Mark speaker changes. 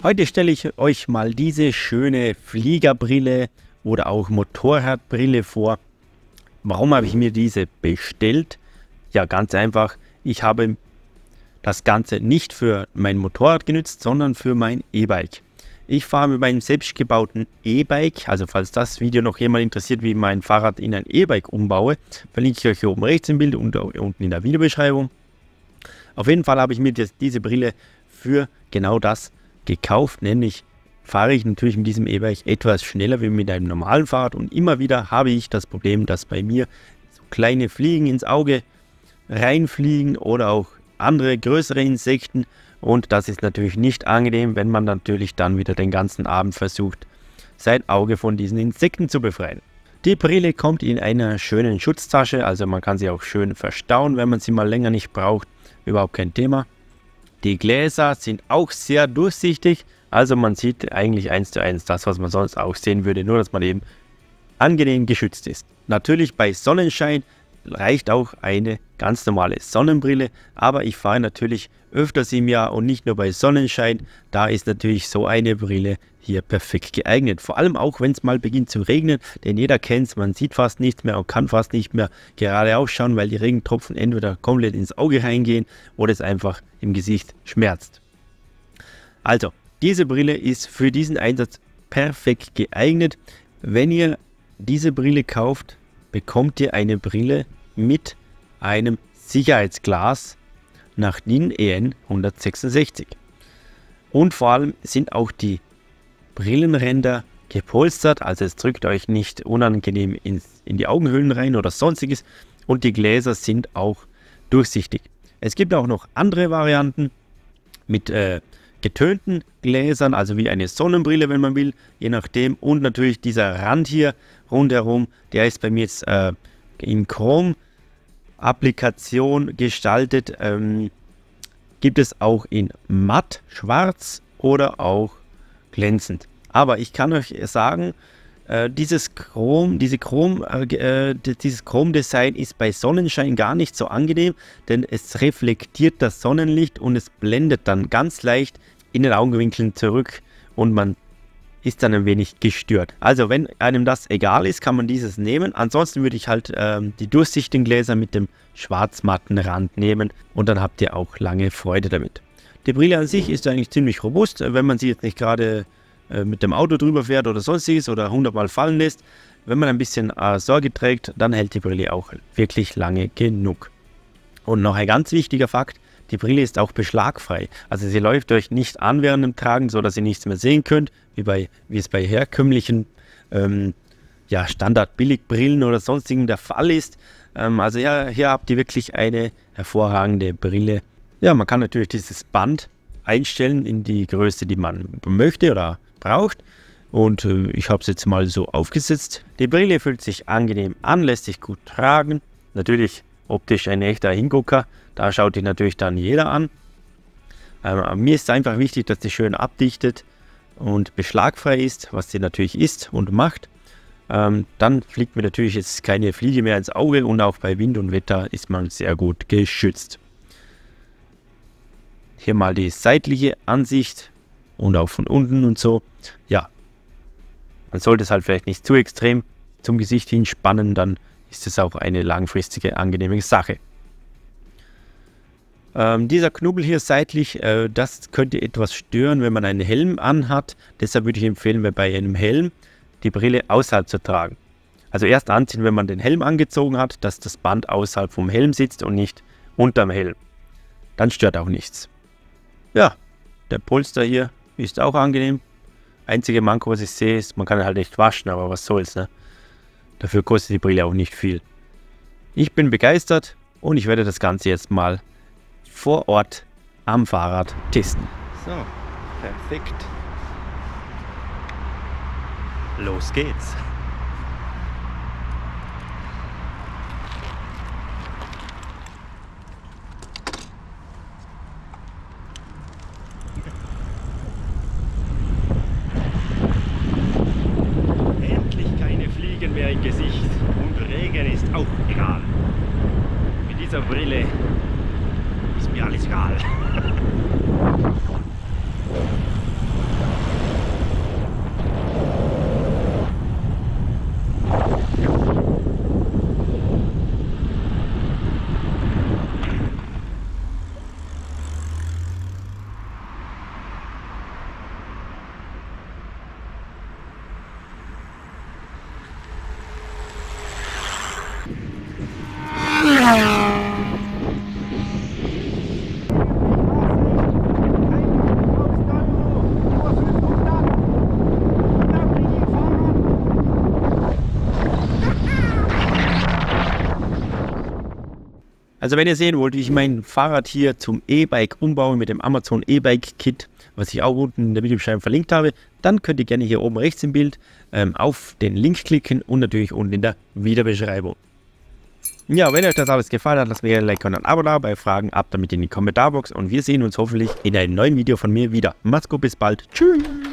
Speaker 1: Heute stelle ich euch mal diese schöne Fliegerbrille oder auch Motorradbrille vor. Warum habe ich mir diese bestellt? Ja, ganz einfach, ich habe das Ganze nicht für mein Motorrad genutzt, sondern für mein E-Bike. Ich fahre mit meinem selbstgebauten E-Bike, also falls das Video noch jemand interessiert, wie ich mein Fahrrad in ein E-Bike umbaue, verlinke ich euch hier oben rechts im Bild und unten in der Videobeschreibung. Auf jeden Fall habe ich mir diese Brille für genau das gekauft, nämlich fahre ich natürlich mit diesem E-Bike etwas schneller wie mit einem normalen Fahrrad und immer wieder habe ich das Problem, dass bei mir so kleine Fliegen ins Auge reinfliegen oder auch andere größere Insekten, und das ist natürlich nicht angenehm, wenn man natürlich dann wieder den ganzen Abend versucht, sein Auge von diesen Insekten zu befreien. Die Brille kommt in einer schönen Schutztasche, also man kann sie auch schön verstauen, wenn man sie mal länger nicht braucht, überhaupt kein Thema. Die Gläser sind auch sehr durchsichtig, also man sieht eigentlich 1:1 das, was man sonst auch sehen würde, nur dass man eben angenehm geschützt ist. Natürlich bei Sonnenschein reicht auch eine ganz normale Sonnenbrille, aber ich fahre natürlich öfters im Jahr und nicht nur bei Sonnenschein, da ist natürlich so eine Brille hier perfekt geeignet. Vor allem auch, wenn es mal beginnt zu regnen, denn jeder kennt es, man sieht fast nichts mehr und kann fast nicht mehr geradeaus schauen, weil die Regentropfen entweder komplett ins Auge reingehen oder es einfach im Gesicht schmerzt. Also, diese Brille ist für diesen Einsatz perfekt geeignet. Wenn ihr diese Brille kauft, bekommt ihr eine Brille mit einem Sicherheitsglas nach DIN EN 166. Und vor allem sind auch die Brillenränder gepolstert, also es drückt euch nicht unangenehm in die Augenhöhlen rein oder sonstiges, und die Gläser sind auch durchsichtig. Es gibt auch noch andere Varianten mit getönten Gläsern, also wie eine Sonnenbrille, wenn man will, je nachdem, und natürlich dieser Rand hier rundherum, der ist bei mir jetzt in Chrom-Applikation gestaltet, gibt es auch in matt, schwarz oder auch glänzend. Aber ich kann euch sagen, dieses Chrom-Design ist bei Sonnenschein gar nicht so angenehm, denn es reflektiert das Sonnenlicht und es blendet dann ganz leicht in den Augenwinkeln zurück und man ist dann ein wenig gestört. Also wenn einem das egal ist, kann man dieses nehmen. Ansonsten würde ich halt die durchsichtigen Gläser mit dem schwarz-matten Rand nehmen und dann habt ihr auch lange Freude damit. Die Brille an sich ist eigentlich ziemlich robust, wenn man sie jetzt nicht gerade mit dem Auto drüber fährt oder sonstiges oder 100-mal fallen lässt. Wenn man ein bisschen Sorge trägt, dann hält die Brille auch wirklich lange genug. Und noch ein ganz wichtiger Fakt: Die Brille ist auch beschlagfrei. Also sie läuft euch nicht an während dem Tragen, so dass ihr nichts mehr sehen könnt, wie es bei herkömmlichen Standard-Billig-Brillen oder sonstigen der Fall ist. Also ja, hier habt ihr wirklich eine hervorragende Brille. Ja, man kann natürlich dieses Band einstellen in die Größe, die man möchte oder braucht. Und ich habe es jetzt mal so aufgesetzt. Die Brille fühlt sich angenehm an, lässt sich gut tragen. Natürlich optisch ein echter Hingucker. Da schaut die natürlich dann jeder an. Mir ist einfach wichtig, dass die schön abdichtet und beschlagfrei ist, was sie natürlich ist und macht. Dann fliegt mir natürlich jetzt keine Fliege mehr ins Auge und auch bei Wind und Wetter ist man sehr gut geschützt. Hier mal die seitliche Ansicht und auch von unten und so. Ja, man sollte es halt vielleicht nicht zu extrem zum Gesicht hinspannen, dann ist es auch eine langfristige angenehme Sache. Dieser Knubbel hier seitlich, das könnte etwas stören, wenn man einen Helm anhat. Deshalb würde ich empfehlen, bei einem Helm die Brille außerhalb zu tragen. Also erst anziehen, wenn man den Helm angezogen hat, dass das Band außerhalb vom Helm sitzt und nicht unterm Helm. Dann stört auch nichts. Ja, der Polster hier ist auch angenehm. Einzige Manko, was ich sehe, ist, man kann halt nicht waschen, aber was soll's, ne? Dafür kostet die Brille auch nicht viel. Ich bin begeistert und ich werde das Ganze jetzt mal vor Ort am Fahrrad testen. So, perfekt. Los geht's. Endlich keine Fliegen mehr im Gesicht und Regen ist auch egal. Mit dieser Brille ist mir alles egal. Also wenn ihr sehen wollt, wie ich mein Fahrrad hier zum E-Bike umbaue mit dem Amazon E-Bike Kit, was ich auch unten in der Videobeschreibung verlinkt habe, dann könnt ihr gerne hier oben rechts im Bild auf den Link klicken und natürlich unten in der Videobeschreibung. Ja, wenn euch das alles gefallen hat, lasst mir gerne ein Like und ein Abo da. Bei Fragen ab damit in die Kommentarbox und wir sehen uns hoffentlich in einem neuen Video von mir wieder. Macht's gut, bis bald. Tschüss.